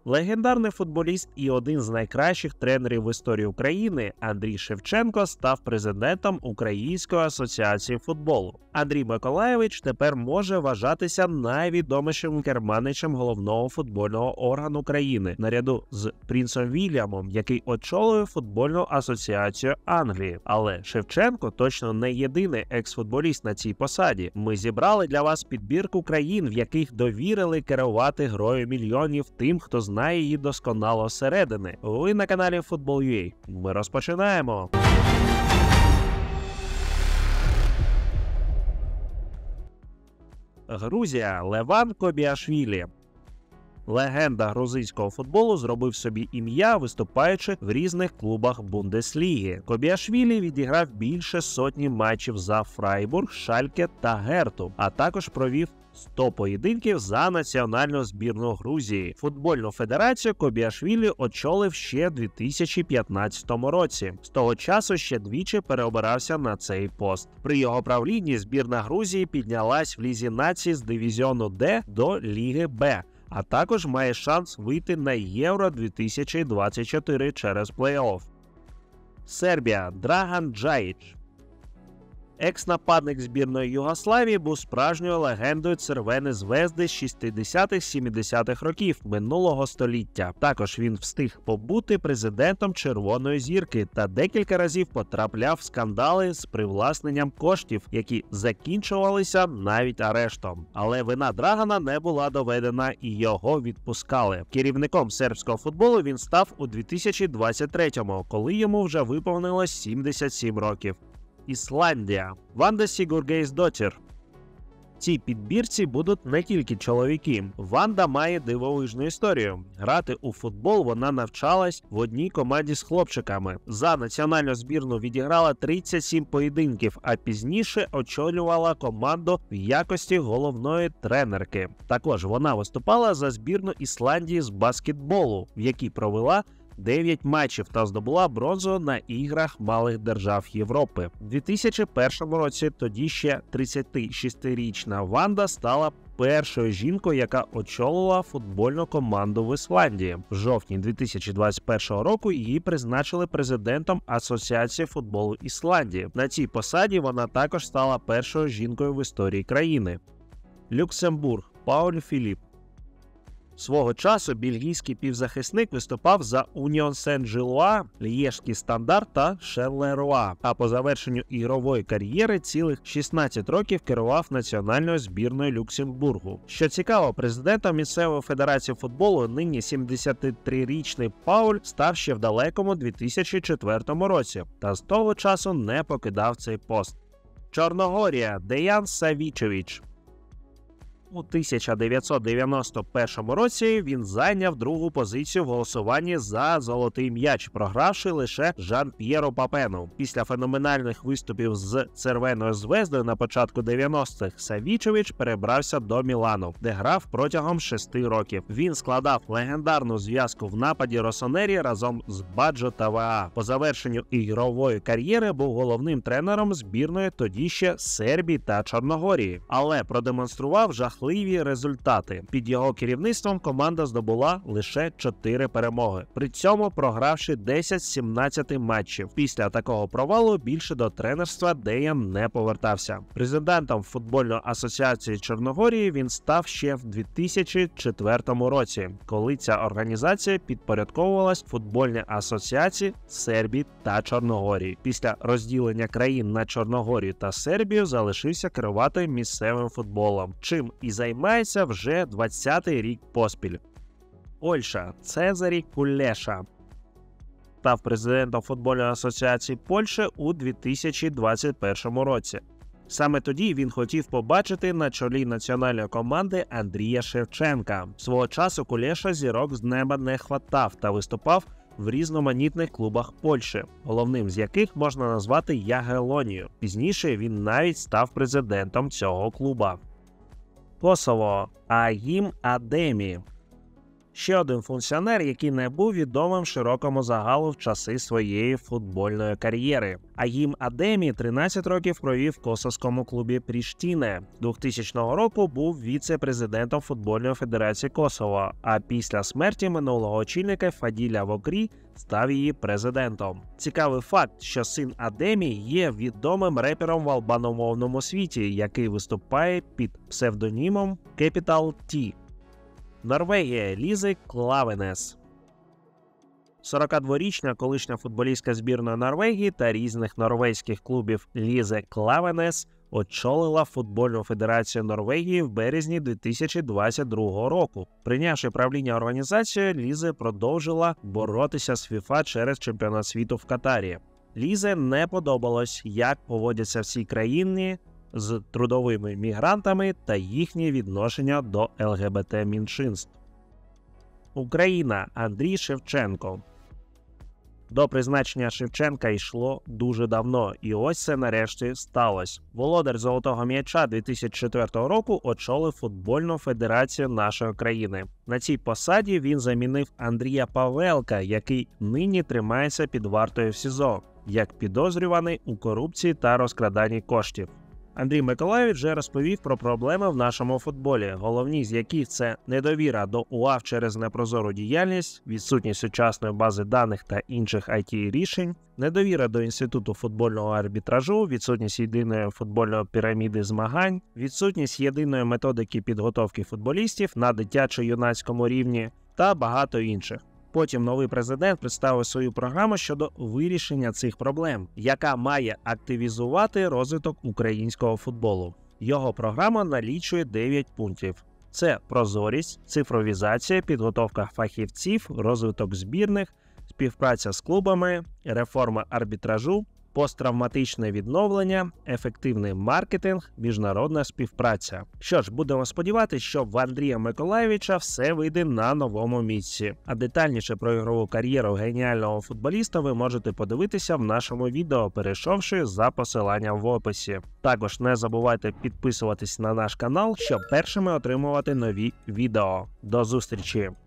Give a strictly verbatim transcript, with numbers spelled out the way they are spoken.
Легендарний футболіст і один з найкращих тренерів в історії України Андрій Шевченко став президентом Української асоціації футболу. Андрій Миколайович тепер може вважатися найвідомішим керманичем головного футбольного органу країни, наряду з принцем Вільямом, який очолює футбольну асоціацію Англії. Але Шевченко точно не єдиний екс-футболіст на цій посаді. Ми зібрали для вас підбірку країн, в яких довірили керувати грою мільйонів тим, хто знає її досконало зсередини. Ви на каналі Football.ua. Ми розпочинаємо. Грузія. Леван Кобіашвілі. Легенда грузинського футболу зробив собі ім'я, виступаючи в різних клубах Бундесліги. Кобіашвілі відіграв більше сотні матчів за Фрайбург, Шальке та Герту, а також провів сто поєдинків за національну збірну Грузії. Футбольну федерацію Кобіашвілі очолив ще в дві тисячі п'ятнадцятому році. З того часу ще двічі переобирався на цей пост. При його правлінні збірна Грузії піднялась в Лізі націй з дивізіону Д до Ліги Б, а також має шанс вийти на Євро дві тисячі двадцять чотири через плей-офф. Сербія. Драган Джаїч. Екс-нападник збірної Югославії був справжньою легендою Цервени Звезди з шістдесятих-сімдесятих років минулого століття. Також він встиг побути президентом Червоної Зірки та декілька разів потрапляв в скандали з привласненням коштів, які закінчувалися навіть арештом. Але вина Драгана не була доведена і його відпускали. Керівником сербського футболу він став у дві тисячі двадцять третьому, коли йому вже виповнилось сімдесят сім років. Ісландія. Ванда Сігургейсдотір. В цій підбірці будуть не тільки чоловіки. Ванда має дивовижну історію. Грати у футбол вона навчалась в одній команді з хлопчиками. За національну збірну відіграла тридцять сім поєдинків, а пізніше очолювала команду в якості головної тренерки. Також вона виступала за збірну Ісландії з баскетболу, в якій провела дев'ять матчів та здобула бронзу на іграх малих держав Європи. У дві тисячі першому році тоді ще тридцятишестирічна Ванда стала першою жінкою, яка очолила футбольну команду в Ісландії. В жовтні дві тисячі двадцять першого року її призначили президентом Асоціації футболу Ісландії. На цій посаді вона також стала першою жінкою в історії країни. Люксембург. Пауль Філіп. Свого часу бельгійський півзахисник виступав за Уніон Сен-Жилуа, Льєжський Стандарт та Шерлеруа, а по завершенню ігрової кар'єри цілих шістнадцять років керував національною збірною Люксембургу. Що цікаво, президентом місцевої федерації футболу нині сімдесятитрирічний Пауль став ще в далекому дві тисячі четвертому році та з того часу не покидав цей пост. Чорногорія. Деян Савічевич. У тисяча дев'ятсот дев'яносто першому році він зайняв другу позицію в голосуванні за золотий м'яч, програвши лише Жан-П'єру Папену. Після феноменальних виступів з Цервеною Звездою на початку дев'яностих Савічевич перебрався до Мілану, де грав протягом шести років. Він складав легендарну зв'язку в нападі Росонері разом з Баджо та ВА. По завершенню ігрової кар'єри був головним тренером збірної тоді ще Сербії та Чорногорії, але продемонстрував жахливі результати. Під його керівництвом команда здобула лише чотири перемоги, при цьому програвши десять з сімнадцяти матчів. Після такого провалу більше до тренерства Деян не повертався. Президентом футбольної асоціації Чорногорії він став ще в дві тисячі четвертому році, коли ця організація підпорядковувалась футбольній асоціації Сербії та Чорногорії. Після розділення країн на Чорногорію та Сербію залишився керувати місцевим футболом, чим і займається вже двадцятий рік поспіль. Польща. Цезарі Кулеша. Став президентом футбольної асоціації Польщі у дві тисячі двадцять першому році. Саме тоді він хотів побачити на чолі національної команди Андрія Шевченка. Свого часу Кулеша зірок з неба не хватав та виступав в різноманітних клубах Польщі, головним з яких можна назвати Ягелонію. Пізніше він навіть став президентом цього клуба. Косово. Агім Адемі. Ще один функціонер, який не був відомим широкому загалу в часи своєї футбольної кар'єри. Агім Адемі тринадцять років провів в косовському клубі Пріштіне. двохтисячного року був віце-президентом Футбольної федерації Косово, а після смерті минулого очільника Фаділя Вокрі став її президентом. Цікавий факт, що син Адемі є відомим репером в албаномовному світі, який виступає під псевдонімом Capital T. Норвегія. Лізе Клавенес. сорокадворічна колишня футболістка збірної Норвегії та різних норвезьких клубів Лізе Клавенес очолила Футбольну федерацію Норвегії в березні дві тисячі двадцять другого року. Прийнявши правління організацією, Лізе продовжила боротися з ФІФА через чемпіонат світу в Катарі. Лізе не подобалось, як поводяться в цій країні з трудовими мігрантами та їхнє відношення до ел ге бе те меншинств. Україна. Андрій Шевченко. До призначення Шевченка йшло дуже давно, і ось це нарешті сталося. Володар Золотого м'яча дві тисячі четвертого року очолив Футбольну федерацію нашої країни. На цій посаді він замінив Андрія Павелка, який нині тримається під вартою в СІЗО, як підозрюваний у корупції та розкраданні коштів. Андрій Миколайович вже розповів про проблеми в нашому футболі, головні з яких це недовіра до УАФ через непрозору діяльність, відсутність сучасної бази даних та інших ай ті-рішень, недовіра до інституту футбольного арбітражу, відсутність єдиної футбольної піраміди змагань, відсутність єдиної методики підготовки футболістів на дитячо-юнацькому рівні та багато інших. Потім новий президент представив свою програму щодо вирішення цих проблем, яка має активізувати розвиток українського футболу. Його програма налічує дев'ять пунктів. Це прозорість, цифровізація, підготовка фахівців, розвиток збірних, співпраця з клубами, реформа арбітражу, посттравматичне відновлення, ефективний маркетинг, міжнародна співпраця. Що ж, будемо сподіватися, що в Андрія Миколайовича все вийде на новому місці. А детальніше про ігрову кар'єру геніального футболіста ви можете подивитися в нашому відео, перейшовши за посиланням в описі. Також не забувайте підписуватись на наш канал, щоб першими отримувати нові відео. До зустрічі!